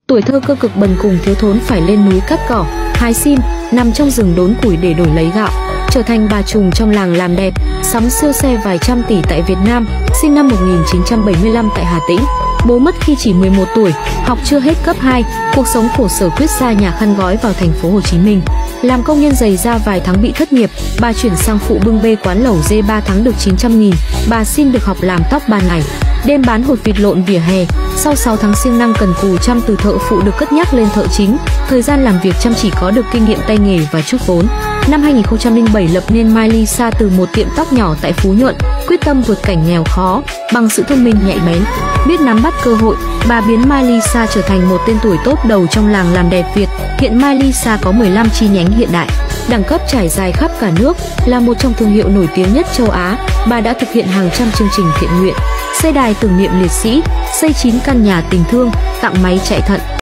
Tuổi thơ cơ cực bần cùng thiếu thốn phải lên núi cắt cỏ, hái sim, nằm trong rừng đốn củi để đổi lấy gạo, trở thành bà trùm trong làng làm đẹp, sắm siêu xe vài trăm tỷ tại Việt Nam, sinh năm 1975 tại Hà Tĩnh. Bố mất khi chỉ 11 tuổi, học chưa hết cấp 2, cuộc sống khổ sở quyết xa nhà khăn gói vào thành phố Hồ Chí Minh. Làm công nhân giày da vài tháng bị thất nghiệp, bà chuyển sang phụ bưng bê quán lẩu dê 3 tháng được 900.000, bà xin được học làm tóc ban ngày, đêm bán hột vịt lộn vỉa hè. Sau 6 tháng siêng năng cần cù chăm từ thợ phụ được cất nhắc lên thợ chính, thời gian làm việc chăm chỉ có được kinh nghiệm tay nghề và chút vốn. Năm 2007 lập nên Mylisa từ một tiệm tóc nhỏ tại Phú Nhuận, quyết tâm vượt cảnh nghèo khó bằng sự thông minh nhạy bén, biết nắm bắt cơ hội, bà biến Mylisa trở thành một tên tuổi top đầu trong làng làm đẹp Việt. Hiện Mylisa có 15 chi nhánh hiện đại, đẳng cấp trải dài khắp cả nước, là một trong thương hiệu nổi tiếng nhất châu Á. Bà đã thực hiện hàng trăm chương trình thiện nguyện, xây đài tưởng niệm liệt sĩ, xây 9 căn nhà tình thương, tặng máy chạy thận.